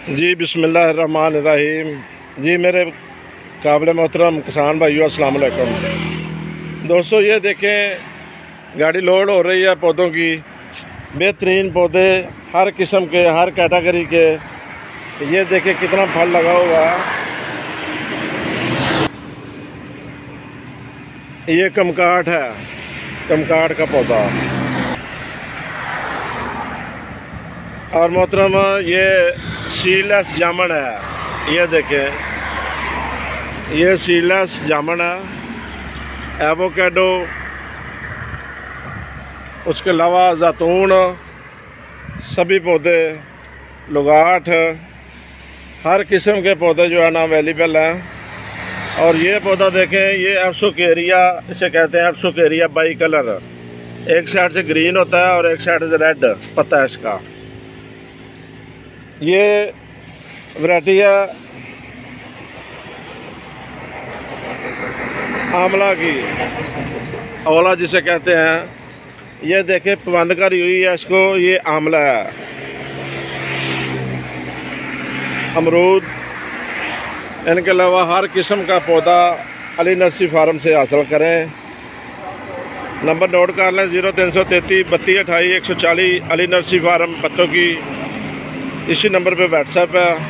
जी बिस्मिल्लाहिर्रहमानिर्रहीम। जी मेरे काबिल मोहतरम किसान भाइयों अस्सलाम वालेकुम। दोस्तों ये देखें गाड़ी लोड हो रही है पौधों की। बेहतरीन पौधे हर किस्म के, हर कैटेगरी के। ये देखें कितना फल लगा हुआ है। ये कमकाट है, कमकाट का पौधा। और मोहतरम ये सीडलेस जामुन है। ये देखें, ये सीडलेस जामुन है। एवोकेडो, उसके अलावा जैतून, सभी पौधे, लुगाठ, हर किस्म के पौधे जो है ना अवेलेबल हैं। और ये पौधा देखें, ये एफ्सोकेरिया इसे कहते हैं। एफ्सोकेरिया बाई कलर, एक साइड से ग्रीन होता है और एक साइड से रेड पत्ता है इसका। ये वैरायटी है आंवला की, आंवला जिसे कहते हैं। ये देखें पाबंद करी हुई है इसको, ये आंवला है। अमरूद, इनके अलावा हर किस्म का पौधा अली नर्सरी फार्म से हासिल करें। नंबर नोट कर लें, 0333 32 28 140 अली नर्सरी फार्म पत्तों की। इसी नंबर पे व्हाट्सएप है।